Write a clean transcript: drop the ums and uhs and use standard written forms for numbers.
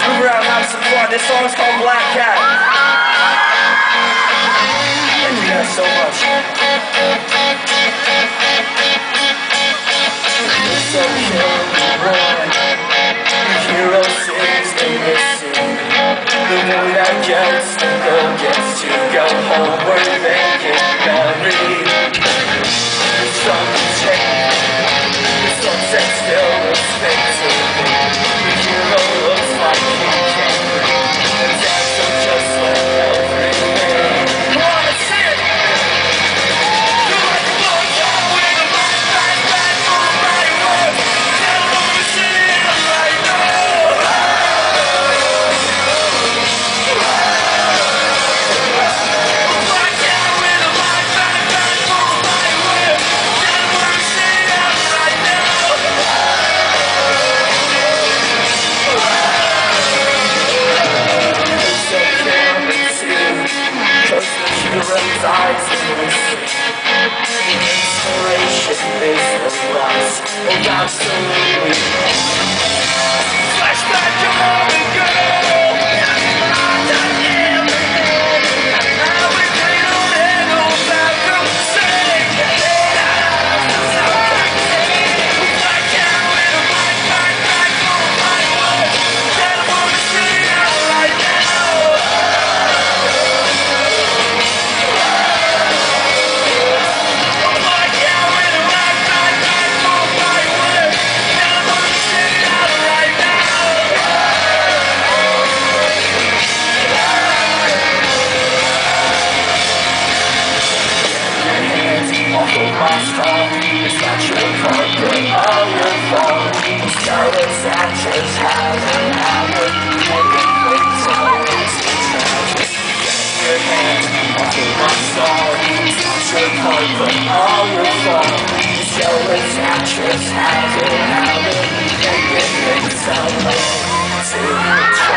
Move around, have some fun. This song's called Black Cat. Thank you guys so much. It's okay, run. The hero sings the missing. The one that gets the girl gets to go home where they get married. The sun can change. The sunset still looks fake to me. The hero looks like he can't breathe. And that's so just like everything. Come on, let's see it! You like the blood down with a back for the body work. Tell them to see it right now. Black down with a back for the body work. Tell them to see it right now. Hero's eyes in the sea. Inspiration is the loss. Oh, absolutely. Flashback to Marvin Girl. Now we clean on and on back from the same. Black cat with a black for my world. Tell them to see it right now. It's not your fault, but all your fault. The scarlet's actress hasn't happened. Everything's always tragic. Get your hand off of my song. It's not your fault, but all your fault. The scarlet's actress hasn't happened. Everything's always too much.